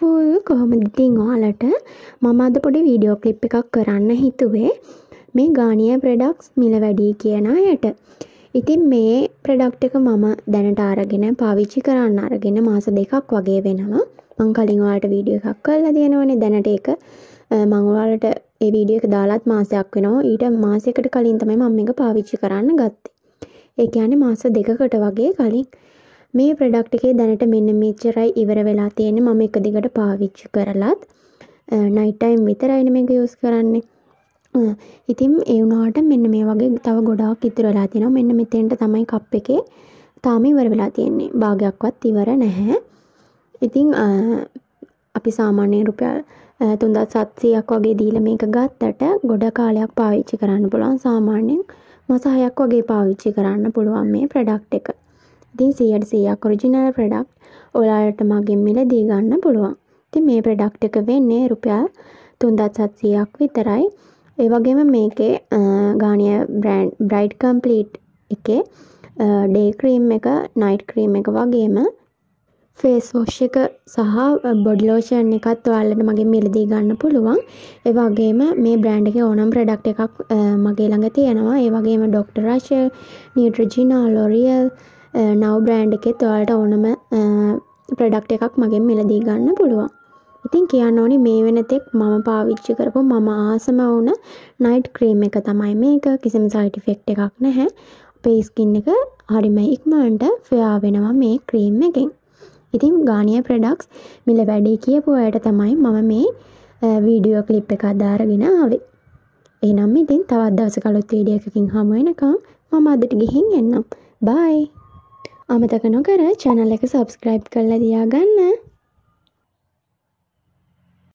beautiful කොහොමද ඉතින් ඔයාලට මම අද පොඩි වීඩියෝ ක්ලිප් එකක් කරන්න හිතුවේ මේ Garnier products මිල වැඩි කියන අයට. ඉතින් මේ product එක මම දැනට අරගෙන පාවිච්චි කරන්න අරගෙන මාස දෙකක් වගේ වෙනවා. මම කලින් ඔයාලට වීඩියෝ එකක් කරලා දෙනවනේ. දැනට ඒක මම ඔයාලට ඒ වීඩියෝ එක දාලත් මාසයක් වෙනවා. ඊට මාසයකට කලින් තමයි මම මේක පාවිච්චි කරන්න ගත්තේ. ඒ කියන්නේ මාස දෙකකට වගේ කලින් මේ ප්‍රොඩක්ට් එකේ දැනට මෙන්න මෙච්චරයි ඉවර වෙලා තියෙන්නේ. මම එක දිගට පාවිච්චි කරලත් නයිට් ටයිම් විතරයිනේ මේක යූස් කරන්නේ. ඉතින් ඒ වුණාට මෙන්න මේ වගේ තව ගොඩාක් ඉතුරු වෙලා තියෙනවා. මෙන්න මෙතෙන්ට තමයි කප් එකේ තාම ඉවර වෙලා තියෙන්නේ. භාගයක්වත් ඉවර නැහැ. ඉතින් අපි සාමාන්‍යයෙන් රුපියල් 3700ක් වගේ දීලා මේක ගත්තට ගොඩ කාලයක් පාවිච්චි කරන්න පුළුවන්. සාමාන්‍යයෙන් මාස 6ක් වගේ පාවිච්චි කරන්න පුළුවන් මේ ප්‍රොඩක්ට් එක. ඉතින් 100% ඔරිජිනල් ප්‍රොඩක්ට් ඔයාලට මගෙන් මිලදී ගන්න පුළුවන්. ඉතින් මේ ප්‍රොඩක්ට් එක වෙන්නේ රුපියල් 3700ක් විතරයි. ඒ වගේම මේකේ Garnier brand Bright Complete එකේ day cream එක, night cream එක වගේම face wash එක සහ body lotion එකත් ඔයාලට මගෙන් මිලදී ගන්න පුළුවන්. ඒ වගේම මේ brand එකේ ඕනම product එකක් මගේ ළඟ තියෙනවා. ඒ වගේම Dr. Rachel, Neutrogena, L'Oreal now brand එකෙත් ඔයාලට ඕනම product එකක් මගෙන් මිලදී ගන්න පුළුවන්. ඉතින් කියන්න ඕනි මේ වෙනතෙක් මම පාවිච්චි කරපු මම ආසම වුණ night cream එක තමයි මේක. කිසිම side effect එකක් නැහැ. අපේ skin එක හරිම ඉක්මනට fair වෙනවා මේ cream එකෙන්. ඉතින් Garnier products මිල වැඩි කියපු අයට තමයි මම මේ වීඩියෝ ක්ලිප් එක අදාරගෙන ආවේ. එහෙනම් ඉතින් තවත් දවසක අලුත් වීඩියෝ එකකින් හමු වෙනකම් මම අදට ගිහින් එන්නම්. bye. අමතක නොකර channel එක subscribe කරලා තියාගන්න.